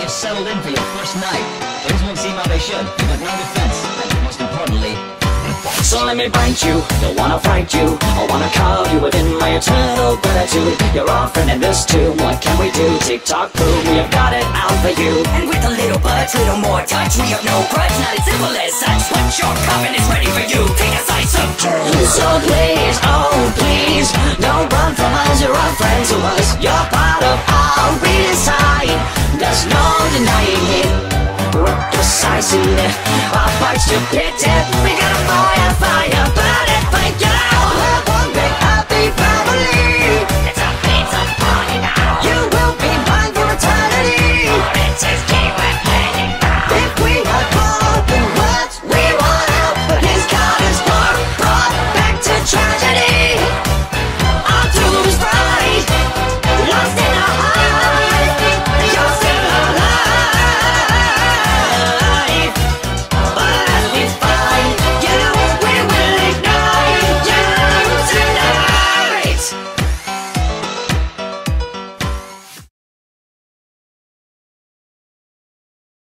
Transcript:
just settled in for your first night. Things won't seem how they should. You've got no defense, and most importantly, so let me bite you, don't wanna fight you, I wanna carve you within my eternal gratitude. You're our friend in this too, what can we do? Tick-tock boom, we have got it out for you. And with a little budge, little more touch, we have no grudge, not as simple as such. What your coffin is ready for you, take a slice of truth. So please, oh please, don't run from us, you're our friend to us. You're part of our redesign, there's no denying it. We're precisely our fight stupidity.